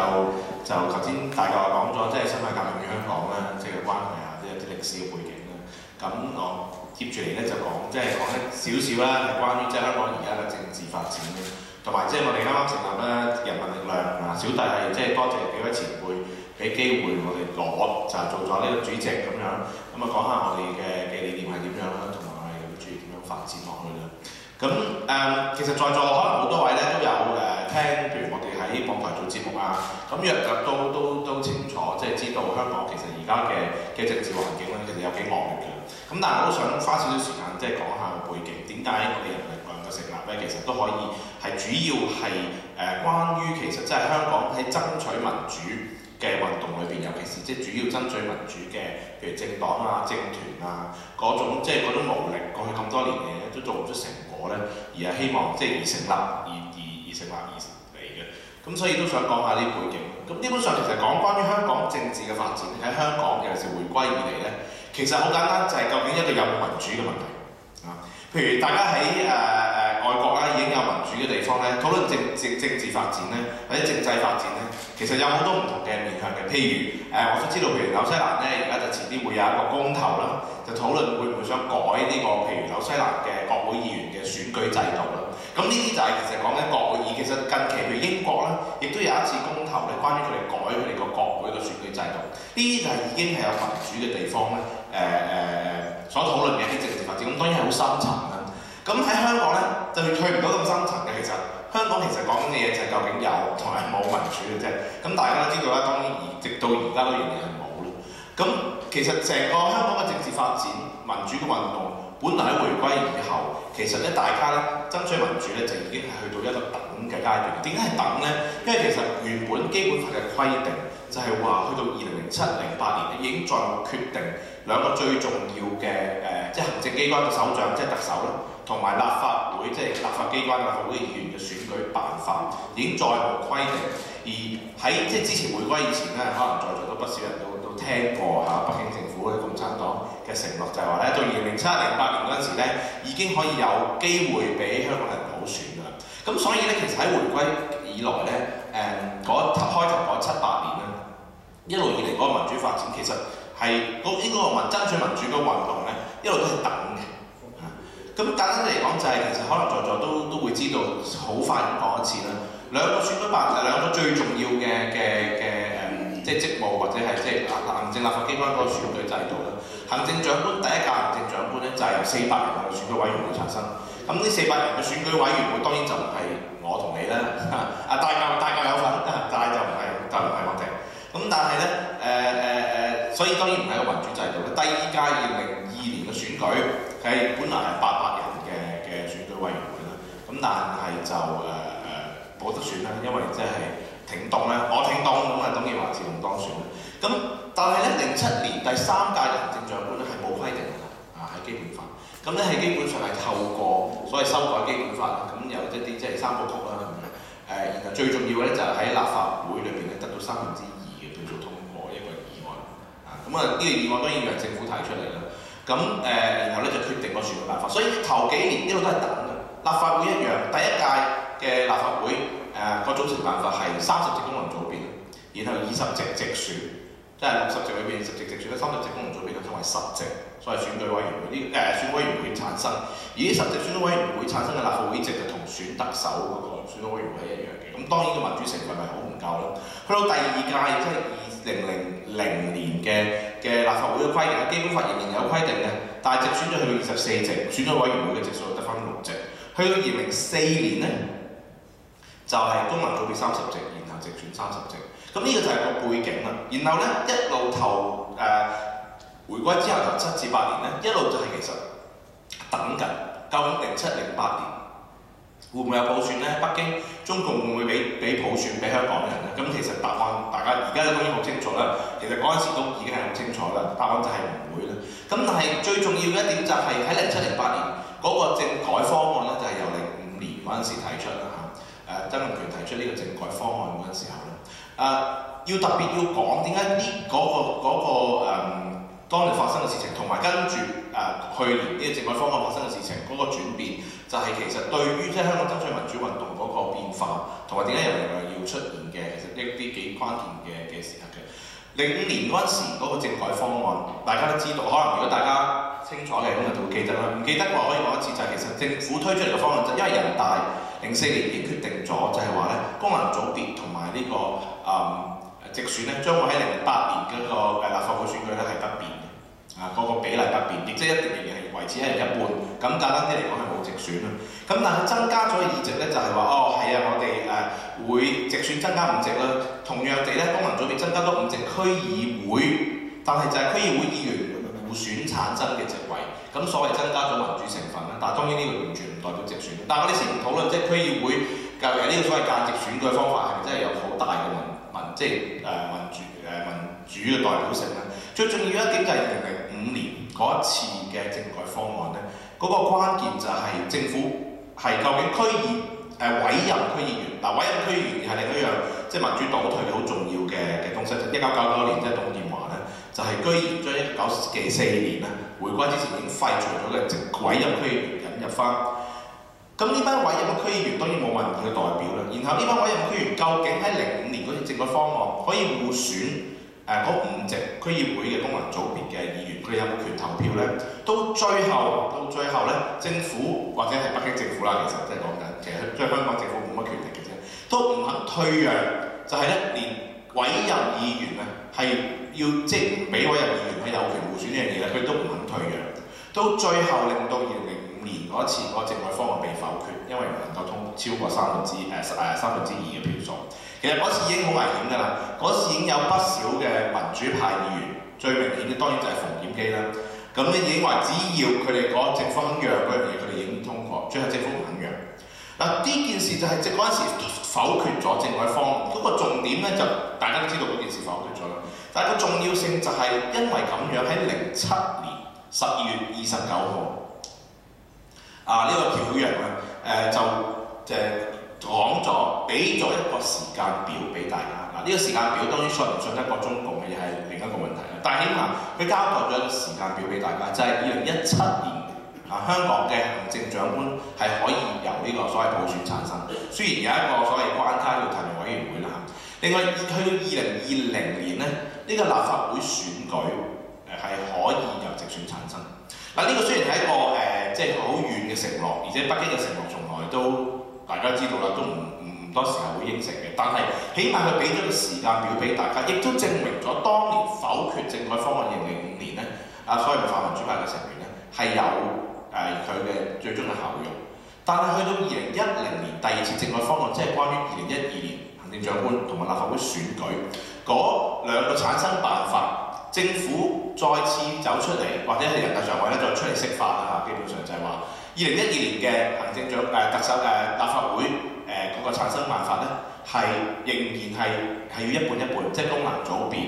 頭先大概講咗，即係辛亥革命與香港啦，即係關係啊，即係啲歷史嘅背景啦。咁我接住嚟咧就講，即係講一少少啦，係關於即係香港而家嘅政治發展嘅，同埋即係我哋啱啱成立咧人民力量啊，小弟係即係多謝幾位前輩俾機會我哋攞就做咗呢個主席咁樣，咁啊講下我哋嘅理念係點樣啦，同埋我哋諗住點樣發展落去啦。咁其實在座可能好多位咧都有聽，譬如我哋喺網台做節目啊，咁約略都清楚，即係知道香港其實而家嘅政治環境咧，其實有幾惡劣嘅。咁但係我都想花少少時間，即係講下個背景，點解我哋人民力量嘅成立咧，其實都可以係主要係關於其實即係香港喺爭取民主嘅運動裏邊，尤其是即係主要爭取民主嘅，譬如政黨啊、政團啊嗰種，即係嗰種勞力過去咁多年嘅都做唔出成果咧，而係希望即係而成立而嚟嘅。咁所以都想講下呢啲背景。咁基本上其實講關於香港政治嘅發展喺香港，尤其是回歸以嚟咧，其實好簡單，就係究竟一個有冇民主嘅問題啊。譬如大家喺外國啦，已經有民主嘅地方咧，討論政治發展咧，或者政制發展咧，其實有好多唔同嘅面向嘅。譬如我想知道，譬如紐西蘭咧，而家就遲啲會有一個公投啦，就討論會唔會想改呢個譬如紐西蘭嘅國會議員嘅選舉制度啦。咁呢啲就係其實講緊國會議。其實近期譬如英國咧，亦都有一次公投咧，關於佢哋改佢哋個國會嘅選舉制度。呢啲就係已經係有民主嘅地方咧，所討論嘅一啲政治發展。咁當然係好深層啦。咁喺香港咧就去唔到咁深層嘅。其實香港其實講緊嘅嘢就係究竟有同埋冇民主嘅啫。咁大家都知道啦，當然直到而家都仍然係冇啦。咁其實成個香港嘅政治發展、民主嘅運動，本來喺回歸以後，其實咧大家咧爭取民主咧就已經係去到一個等嘅階段。點解係等咧？因為其實原本基本法嘅規定就係話，去到2007-08年咧已經再決定兩個最重要嘅即係行政機關嘅首長，即係特首啦，同埋立法會，即係立法機關、立法會嘅議員嘅選舉辦法，已經再冇規定。而喺即係之前回歸以前咧，可能在座都不少人都聽過嚇北京政府嘅共產黨嘅承諾，就係話咧到2007-08年嗰陣時咧，已經可以有機會俾香港人普選㗎啦。咁所以咧，其實喺回歸以來咧，開頭嗰7-8年咧，一路以嚟嗰個民主發展其實係呢個爭取民主嘅運動咧，一路都係等嘅。咁簡單嚟講就係、其實可能在座都會知道，好快咁講一次啦。兩個選舉辦，兩個最重要嘅即係職務或者係即係行政立法機關嗰個選舉制度啦。行政長官第一屆行政長官咧就係由400人嘅選舉委員會產生。咁呢400人嘅選舉委員會當然就唔係我同你啦，大家有份，但係就唔係我哋。咁但係咧所以當然唔係一個民主制度咧。第二屆2002年嘅選舉係本來係800人嘅選舉委員會啦。咁但係就冇得選啦，因為即係挺黨咧，我挺黨咁啊，董建華自動當選啦。咁但係咧07年第3屆行政長官咧係冇規定㗎啦，喺基本法。咁咧係基本上係透過所謂修改基本法啦，咁有一啲即係三部曲啦咁樣。然後最重要嘅咧就係喺立法會裏邊咧得到2/3嘅票數通過一個議案。咁啊呢個議案當然係政府提出嚟啦。咁然後咧就決定個選舉辦法。所以頭幾年一路都係等嘅。立法會一樣，第一屆嘅立法會個組成辦法係30席功能組別，然後20席直選，即係60席裏邊10席直選咧，30席功能組別咧同埋10席所謂選舉委員會選委員會產生。而呢10席選舉委員會產生嘅立法會席就同選特首嗰個選舉委員會係一樣嘅。咁當然個民主成分係好唔夠啦。去到第二屆即係2000年嘅立法會嘅規定，基本法仍然有規定嘅，但係直選咗去到24席，選舉委員會嘅席數得返6席。去到2004年咧，就係功能組別30席，然後直選30席。咁呢個就係個背景啦。然後咧一路回歸之後就7至8年咧，一路就係其實等緊，究竟07-08年會唔會有普選咧？北京中共會唔會俾普選俾香港人咧？咁其實答案大家而家都當然好清楚啦。其實嗰陣時都已經係好清楚啦，答案就係唔會啦。咁但係最重要嘅一點就係喺07-08年。嗰個政改方案咧就係由05年嗰陣時提出啦嚇，曾蔭權提出呢個政改方案嗰陣時候咧，要特別要講點解呢當年發生嘅事情，同埋跟住去年呢個政改方案發生嘅事情嗰個轉變，就係其實對於即係香港爭取民主運動嗰個變化，同埋點解人力量要出現嘅，其實一啲幾關鍵嘅時刻嘅。05年嗰陣時嗰個政改方案，大家都知道，可能如果大家清楚嘅咁就會記得啦。唔記得嘅話可以講一次，就係其實政府推出嚟嘅方案，就因為人大04年已經決定咗，就係話咧功能組別同埋呢個直選咧，將會喺08年嗰個立法會選舉咧係不變嘅，嗰個比例不變，亦即係一定仍然係維持一人一半。咁簡單啲嚟講係冇直選啦。咁但係增加咗嘅議席咧，就係話係啊，我哋會直選增加5席啦。同樣地咧，功能組別增加多5席區議會，但係就係區議會議員互選產生嘅席位。咁所謂增加咗民主成分啦。但係當然呢個完全唔代表直選。但係我哋先唔討論即係區議會究竟呢個所謂間接選舉嘅方法係咪真係有好大嘅民主嘅代表性咧？最重要一點就係2005年嗰一次嘅政改方案咧，嗰個關鍵就係政府係究竟委任區議員委任區議員係另一樣即係民主倒退嘅好重要嘅東西。1999年即係董建華咧，就係居然將1994年咧回歸之前已經廢除咗嘅委任區議員引入翻。咁呢班委任嘅區議員當然冇民意嘅代表啦。然後呢班委任區議員究竟喺05年嗰次政改方案可以互選嗰5席區議會嘅功能組別嘅議員，佢哋有冇權投票咧？到最後咧，政府或者係北京政府啦，其實即係講緊，其實即係香港政府冇乜權力嘅啫，都唔肯退讓，就係咧連委任議員啊係要即係唔俾委任議員係有權互選呢樣嘢咧，佢都唔肯退讓。到最後令到2005年嗰一次嗰個政改方案被否決，因為唔能夠超過2/3嘅票數。其實嗰次已經好危險㗎啦，嗰次已經有不少嘅民主派議員，最明顯嘅當然就係馮檢基啦。咁你已經話只要佢哋嗰政府肯讓嗰樣嘢，佢哋已經通過。最後政府唔肯讓。嗱呢件事就係即嗰陣時否決咗政改方案，嗰個重點咧就大家都知道嗰件事否決咗啦。但係個重要性就係因為咁樣喺07年12月29號呢個條約咧講咗，俾咗一個時間表俾大家。呢個時間表當然信唔信得過中共嘅嘢係另一個問題啦。但係起碼佢交代咗一個時間表俾大家，就係2017年香港嘅行政長官係可以由呢個所謂普選產生。雖然有一個所謂關卡叫提名委員會啦。另外去到2020年咧，呢個立法會選舉係可以由直選產生。呢個雖然係一個即係好遠嘅承諾，而且北京嘅承諾從來都大家知道啦，都唔多時候會應承嘅。但係起碼佢俾咗個時間表俾大家，亦都證明咗當年否決政改方案2005年咧，所謂泛民主派嘅成員咧係有佢嘅最終嘅效用。但係去到2010年第二次政改方案，即係關於2012年行政長官同埋立法會選舉嗰兩個產生辦法，政府再次走出嚟，或者係人大常委咧再出嚟釋法啦。基本上就係話2012年嘅行政長特首立法會嗰個產生辦法咧，係仍然係要一半一半，即係功能組別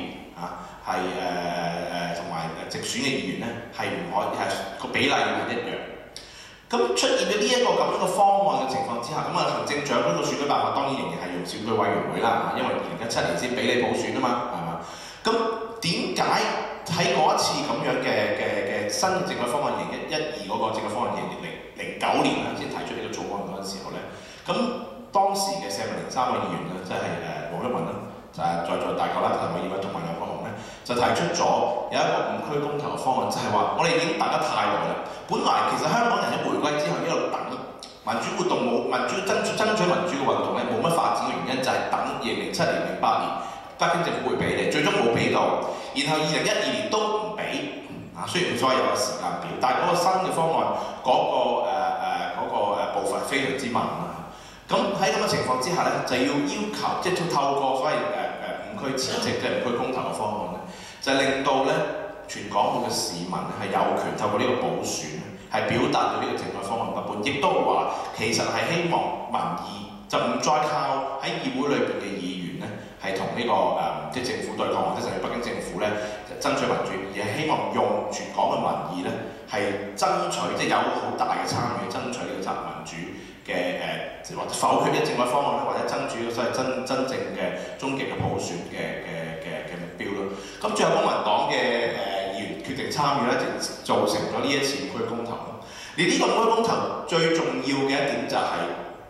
同埋直選嘅議員咧係唔可以係個比例要係一樣。咁出現咗呢一個咁樣嘅方案嘅情況之下，咁行政長官個選舉辦法當然仍然係用選舉委員會啦，因為2017年先俾你普選啊嘛，係嘛？咁點解喺嗰一次咁樣嘅新嘅政改方案2012嗰個政改方案2009年先提出呢個草案嗰陣時候咧，咁當時嘅社民連3位議員咧，即係黃毓民啦，就係在座大舅啦，譚偉業同埋梁國雄咧，就提出咗有一個5區公投嘅方案，就係話我哋已經等得太耐啦。本來其實香港人喺回歸之後一路等民主活動冇民主爭取民主嘅運動咧冇乜發展嘅原因就係等2007年、08年北京政府會俾你，最終冇俾到，然後2012年都唔俾雖然所謂有個時間表，但係嗰個新嘅方案嗰個步伐非常之慢啦。咁喺咁嘅情況之下咧，就要求即係透過所謂5區前夕即係5區公投嘅方案咧，就令到咧全港嘅市民係有權透過呢個補選係表達到呢個政改方案不滿，亦都話其實係希望民意就唔再靠喺議會裏邊嘅議員咧係同呢個即係政府對抗，或者甚至北京政府咧爭取民主，而係希望用全港嘅民意咧係爭取即係有好大嘅參與，爭取呢個民主嘅或者否決呢個政改方案咧，或者爭取所謂真正嘅終極嘅普選嘅目標咯。咁最後公民黨嘅議員決定參與咧，就造成咗呢一次5區公投。而呢個5區公投最重要嘅一點就係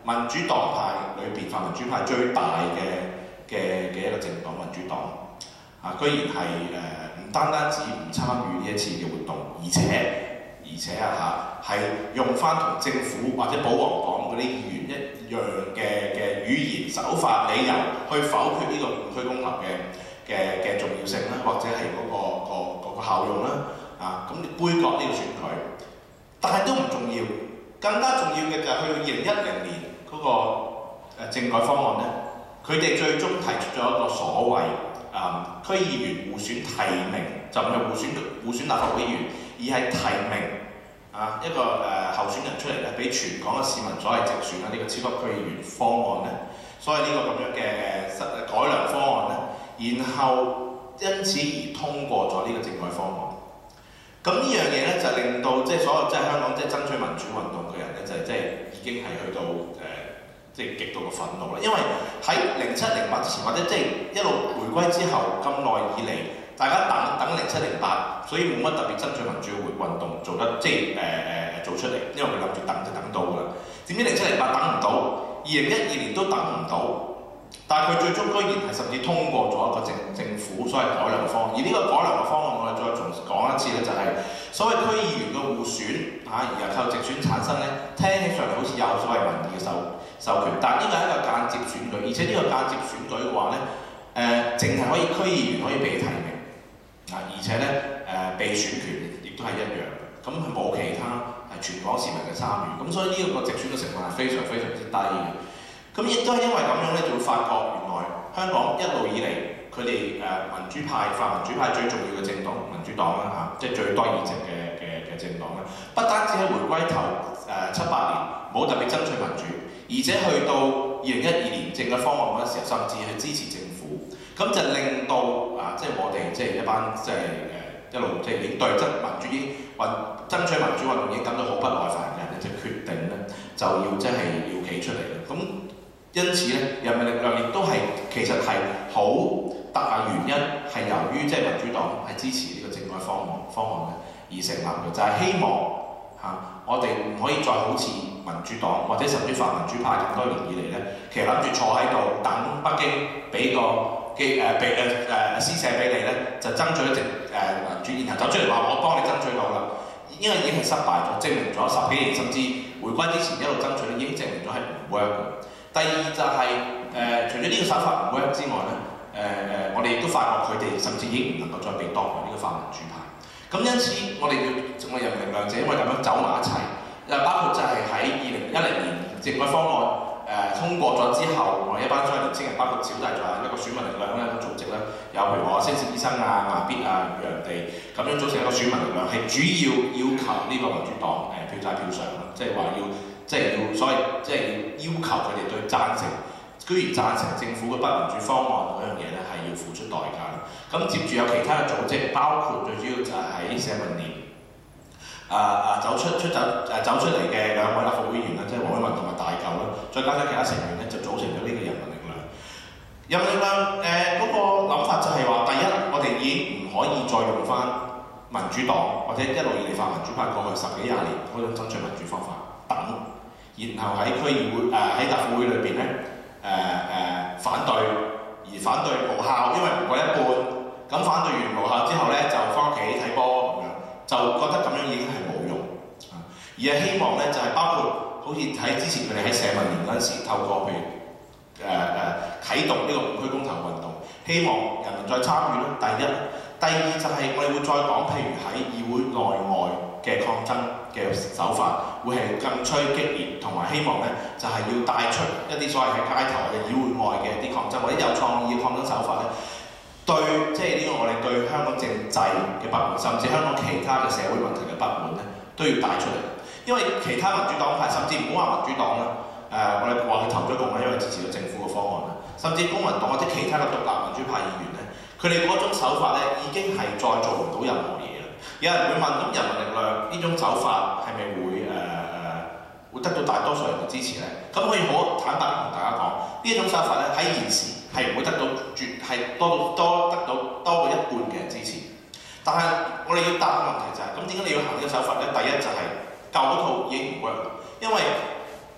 民主黨派裏邊，泛民主派最大嘅一個政黨民主黨居然係唔單止唔參與呢一次嘅活動，而且係用翻同政府或者保皇黨嗰啲議員一樣嘅語言手法理由去否決呢個五區公投嘅重要性啦，或者係嗰個效用啦。咁你杯葛呢個選舉，但係都唔重要，更加重要嘅就係去到2010年嗰個政改方案咧，佢哋最終提出咗一個所謂區議員互選提名，就唔係互選立法會議員，而係提名一個候選人出嚟咧，俾全港嘅市民所謂直選呢個超級區議員方案咧，所以呢個咁樣嘅改良方案咧，然後因此而通過咗呢個政改方案。咁呢樣嘢咧就令到即係所有即係香港即係爭取民主運動嘅人咧，就即係已經係去到即係極度嘅憤怒啦。因為喺07、08之前，或者即係一路回歸之後咁耐以嚟，大家等07、08，所以冇乜特別爭取民主運動做得即係做出嚟，因為佢諗住等就等到㗎啦。點知07、08等唔到，2012年都等唔到。但係佢最終居然係甚至通過咗一個政府所謂改良方案，而呢個改良嘅方案我哋再重講一次咧，就係所謂區議員嘅互選而又靠直選產生咧，聽起上嚟好似有所謂民意嘅授權，但係呢個係一個間接選舉，而且呢個間接選舉嘅話咧，淨係可以區議員可以被提名而且咧被選權亦都係一樣，咁係冇其他全港市民嘅參與，咁所以呢個直選嘅成分係非常非常之低嘅。咁亦都係因為咁樣咧，就會發覺原來香港一路以嚟佢哋民主派、泛民主派最重要嘅政黨民主黨啦即係最多議席嘅政黨咧，不單止喺回歸頭7、8年冇特別爭取民主，而且去到2012年政改方案嗰陣時候，甚至去支持政府，咁就令到即係我哋即係一班即係一路即係已經對爭取民主運動已經感到好不耐煩嘅人咧，就決定咧就要即係要企出嚟啦。咁因此咧，人民力量亦都係其實係好大原因係由於即係民主黨係支持呢個政改方案咧而成立嘅，就係希望我哋唔可以再好似民主黨或者甚至泛民主派咁多年以嚟咧，其實諗住坐喺度等北京俾個施捨俾你咧，就爭取一席民主，然後走出嚟話我幫你爭取到啦，因為已經係失敗咗，證明咗10幾年甚至回歸之前一路爭取咧，已經證明咗係唔 work 嘅。第二就係除咗呢個手法唔 work 之外咧，我哋亦都發覺佢哋甚至已經唔能夠再被當為呢個泛民主派。咁因此我哋要我人民力量就因為咁樣走埋一齊，包括就係喺2010年政改方案通過咗之後，我哋一班所謂年青人，包括小弟在一個選民力量咧個組織咧，有譬如我星兆醫生慢必楊地咁樣組成一個選民力量，係主要求呢個民主黨票債票償啦，即係話要。即係要，所以即係要求佢哋對贊成，居然贊成政府嘅不民主方案嗰樣嘢咧，係要付出代價啦。咁接住有其他嘅組織，包括最主要就係喺社民連走出嚟嘅2位立法會議員啦，即係黃偉文同埋大嚿啦，再加上其他成員咧，就組成咗呢個人民力量。人民力量嗰個諗法就係話，第一，我哋已經唔可以再用翻民主黨或者一路以嚟泛民主派過去10幾20年嗰種爭取民主方法等。然後喺區議會喺立法會裏邊咧反對，而反對無效，因為唔過一半。咁反對完無效之後咧，就翻屋企睇波咁樣，就覺得咁樣已經係冇用。而係希望咧就係包括好似喺之前佢哋喺社民連嗰陣時，透過譬如啟動呢個5區公投運動，希望人民再參與咯。第一，第二就係我哋會再講，譬如喺議會內外嘅抗爭嘅手法會係更趨激烈，同埋希望咧就係要帶出一啲所謂喺街頭或者議會外嘅一啲抗爭，或者有創意嘅抗爭手法咧，對即係呢個我哋對香港政制嘅不滿，甚至香港其他嘅社會問題嘅不滿咧，都要帶出嚟。因為其他民主黨派，甚至唔好話民主黨啦，我哋話佢投咗共啦，因為支持咗政府嘅方案啦，甚至公民黨或者其他嘅獨立民主派議員咧，佢哋嗰種手法咧已經係再做唔到任何嘢。有人會問，咁人民力量呢種手法係咪會得到大多數人嘅支持咧？咁可以好坦白同大家講，呢一種手法咧喺現時係唔會得到係多得到多過一半嘅人支持。但係我哋要答嘅問題就係，咁點解你要行呢個手法咧？第一就係舊嗰套已經唔 work，因為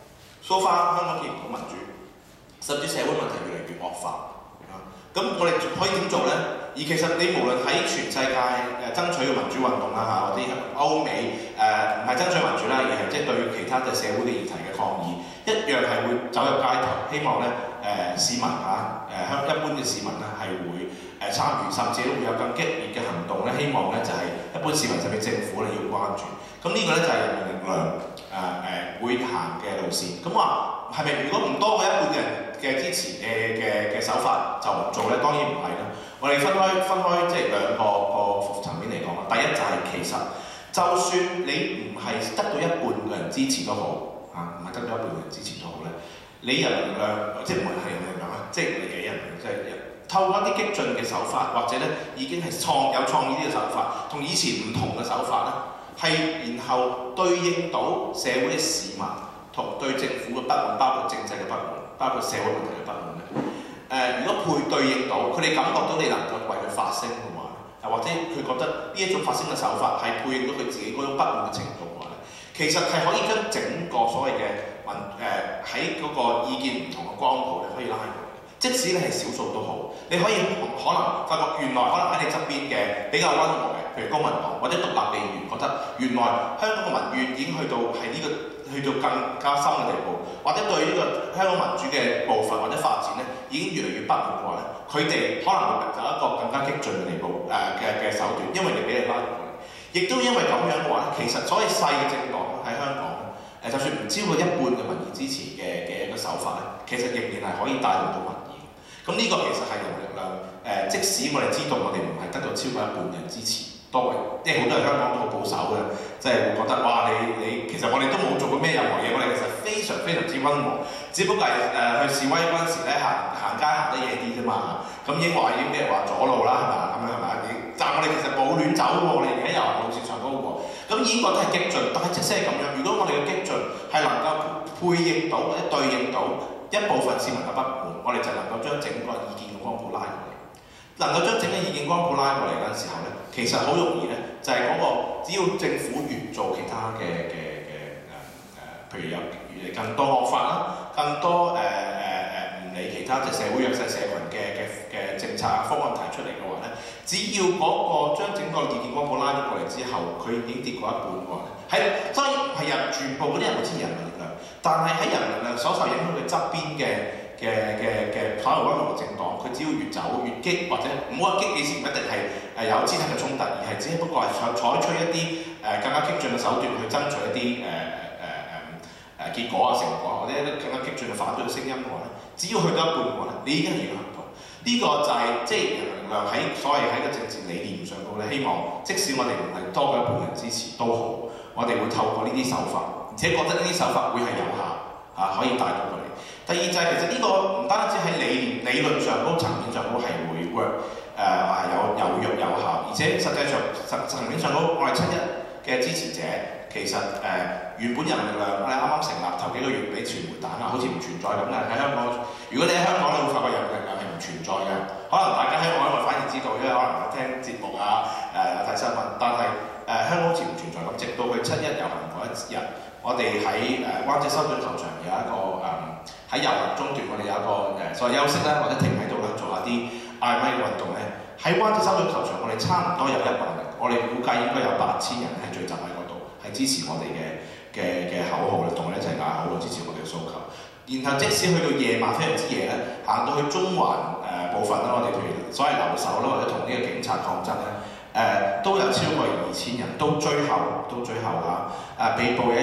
So far 香港見唔到民主，甚至社會問題越嚟越惡化。咁我哋可以點做呢？而其實你無論喺全世界爭取嘅民主運動啦或者歐美唔係爭取民主啦，而係即係對其他嘅社會嘅議題嘅抗議，一樣係會走入街頭，希望咧市民一般嘅市民咧係會參與，甚至都會有更激烈嘅行動咧，希望咧就係一般市民甚至政府咧要關注。咁呢個咧就係人民力量會行嘅路線。咁話係咪如果唔多過一半嘅人嘅支持嘅手法就唔做咧？當然唔係啦。我哋分開即係兩個層面嚟講啦。第一就係其實就算你唔係得到一半嘅人支持都好唔係得到一半嘅人支持都好咧，你人民力量即係唔係人民力量啊，即係你嘅人即係透過一啲激進嘅手法，或者咧已經係有創意啲嘅手法，同以前唔同嘅手法咧，係然後對應到社會嘅市民同對政府嘅不滿，包括政制嘅不滿，包括社會問題嘅不滿咧。如果對應到佢哋感覺到你能夠為佢發聲嘅話，或者佢覺得呢一種發聲嘅手法係配應到佢自己嗰種不滿嘅程度嘅話咧，其實係可以將整個所謂嘅喺嗰個意見唔同嘅光譜咧，可以拉過嚟。即使你係少數都好，你可以可能發覺原來可能喺你側邊嘅比較溫和嘅，譬如公民黨或者獨立地緣，覺得原來香港嘅民怨已經去到更加深嘅地步，或者對呢個香港民主嘅步伐或者發展咧，已經越嚟越不滿嘅話咧，佢哋可能會走一個更加激進嘅地步嘅手段，因為你俾你拉入過嚟。亦都因為咁樣嘅話咧，其實所謂細嘅政黨喺香港就算唔超過一半嘅民意支持嘅一個手法咧，其實仍然係可以帶動到民意。咁呢個其實係人民力量即使我哋知道我哋唔係得到超過一半嘅人支持，多為即係好多人香港都好保守嘅，即係會覺得哇你其實我哋都冇做過咩任何嘢，我哋其實非常之溫和，只不過係去示威嗰陣時咧行街行得夜啲啫嘛。咁已經俾人話阻路啦，係咪？咁樣係咪？但係我哋其實冇亂走喎，我哋而家遊行路線上高喎。咁已經覺得係激進，但係即使係咁樣，如果我哋嘅激進係能夠配應到或者對應到一部分市民嘅不滿，我哋就能夠將整個意見嘅光譜拉過嚟。能夠將整個意見光譜拉過嚟嗰陣時候咧，其實好容易咧，就係嗰個只要政府越做其他譬如有越嚟更多惡法啦，更多唔理其他即係社會弱勢社群嘅政策方案提出嚟嘅話咧，只要嗰個將整個意見光譜拉咗過嚟之後，佢已經跌過一半嘅話咧，當然係全部嗰啲人會支持人民力量，但係喺人民力量所受影響嘅側邊嘅稍為溫和嘅政黨，佢只要越走越激，或者唔好話激你先，唔一定係有肢體嘅衝突，而係只不過係採取一啲更加激進嘅手段去爭取一啲結果成果，或者一啲更加激進嘅反對嘅聲音嘅話咧，只要去到一半嘅話咧，你已經係影響到。呢個就係即係人民力量喺所謂喺個政治理念上高咧，希望即使我哋唔係多過一半人支持都好，我哋會透過呢啲手法，而且覺得呢啲手法會係有效可以帶到佢哋。第二就係其實呢個唔單止喺理論上嗰層面上高係會 work 有藥有效，而且實際上層面上高我哋7·1嘅支持者其實原本人民力量我哋啱啱成立頭幾個月俾傳媒彈好似唔存在咁嘅喺香港。如果你喺香港，你會發覺人民力量係唔存在嘅。可能大家喺海外反而知道，因為可能有聽節目有睇新聞，但係香港好似唔存在咁。直到佢7·1遊行嗰一日，我哋喺灣仔修頓球場有一個喺遊行中段，我哋有一個所謂休息啦，或者停喺度啦，做下啲嗌咪嘅運動咧。喺灣仔修頓球場，我哋差唔多有100人，我哋估計應該有8000人係聚集喺嗰度，係支持我哋嘅口號咧，同我哋一齊嗌口號支持我哋嘅訴求。然後即使去到夜晚非常之夜咧，行到去中環部分啦，我哋譬如所謂留守啦，或者同呢個警察抗爭咧，都有超過2000人，到最後被捕有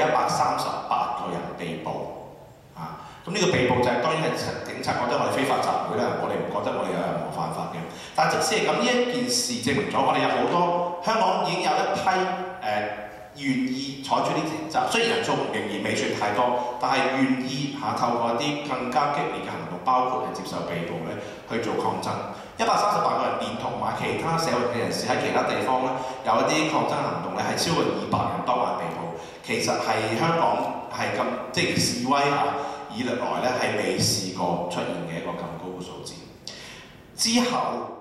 138個人被捕咁呢個被捕就係當然係警察覺得我哋非法集會啦，我哋唔覺得我哋有任何犯法嘅。但係即使係咁，呢一件事證明咗我哋有好多香港已經有一批願意採取呢啲政策，雖然人數仍然未算太多，但係願意透過一啲更加激烈嘅行動，包括係接受被捕咧去做抗爭。138個人連同埋其他社會嘅人士喺其他地方咧有一啲抗爭行動咧係超過200人當晚被捕，其實係香港係咁即係示威以來咧係未試過出現嘅一個咁高嘅數字。之後